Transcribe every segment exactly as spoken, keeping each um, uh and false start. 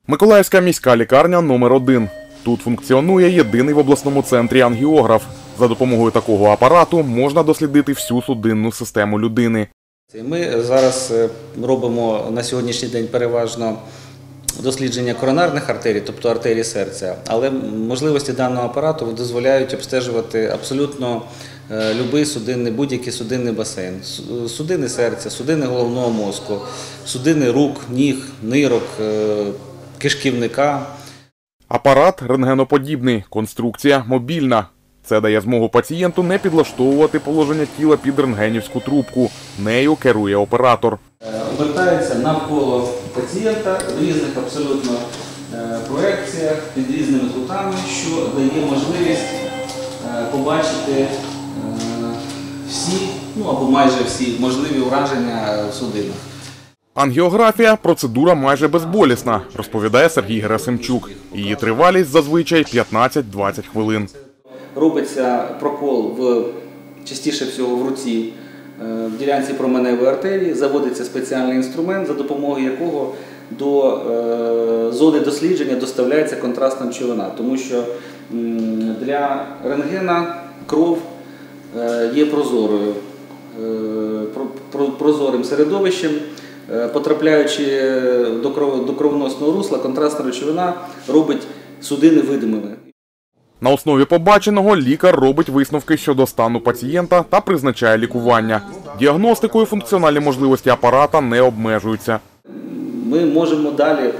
Миколаївська міська лікарня номер один. Тут функціонує єдиний в обласному центрі ангіограф. За допомогою такого апарату можна дослідити всю судинну систему людини. Ми зараз робимо на сьогоднішній день переважно дослідження коронарних артерій, тобто артерій серця, але можливості даного апарату дозволяють обстежувати абсолютно будь-який судинний, будь-який судинний басейн. Судини серця, судини головного мозку, судини рук, ніг, нирок, кишківника. Апарат рентгеноподібний, конструкція мобільна. Це дає змогу пацієнту не підлаштовувати положення тіла під рентгенівську трубку. Нею керує оператор. Обертається навколо пацієнта в різних абсолютно проекціях, під різними кутами, що дає можливість побачити всі, ну або майже всі можливі ураження в судинах. Ангіографія – процедура майже безболісна, розповідає Сергій Герасимчук. Її тривалість зазвичай п'ятнадцять-двадцять хвилин. Робиться прокол в, частіше всього в руці, в ділянці променевої артерії, заводиться спеціальний інструмент, за допомогою якого до е, зони дослідження доставляється контрастна речовина, тому що м, для рентгена кров е, є прозорою, е, про, про, прозорим середовищем. Е, потрапляючи до, кров, до кровоносного русла, контрастна речовина робить судини видимими. На основі побаченого лікар робить висновки щодо стану пацієнта та призначає лікування. Діагностикою функціональні можливості апарата не обмежуються. Ми можемо далі,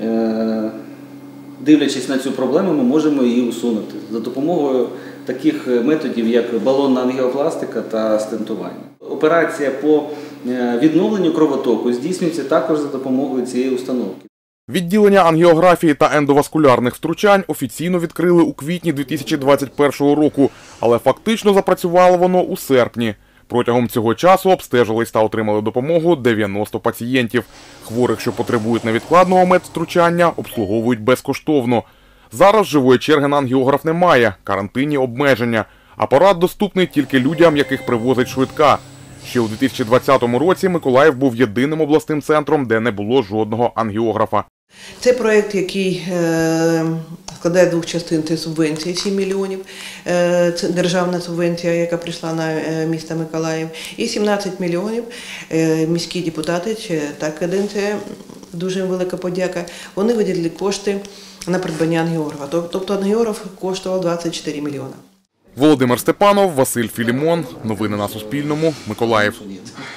дивлячись на цю проблему, ми можемо її усунути за допомогою таких методів, як балонна ангіопластика та стентування. Операція по відновленню кровотоку здійснюється також за допомогою цієї установки. Відділення ангіографії та ендоваскулярних втручань офіційно відкрили у квітні дві тисячі двадцять першого року, але фактично запрацювало воно у серпні. Протягом цього часу обстежились та отримали допомогу дев'яносто пацієнтів. Хворих, що потребують невідкладного медвтручання, обслуговують безкоштовно. Зараз живої черги на ангіограф немає, карантинні обмеження. Апарат доступний тільки людям, яких привозить швидка. Ще у дві тисячі двадцятому році Миколаїв був єдиним обласним центром, де не було жодного ангіографа. Це проєкт, який е, складає двох частин, це субвенція сім мільйонів, е, це державна субвенція, яка прийшла на е, місто Миколаїв, і сімнадцять мільйонів е, міські депутати, та каденція, дуже велика подяка, вони виділили кошти на придбання ангіографа. Тобто ангіограф коштував двадцять чотири мільйони. Володимир Степанов, Василь Філімон. Новини на Суспільному. Миколаїв.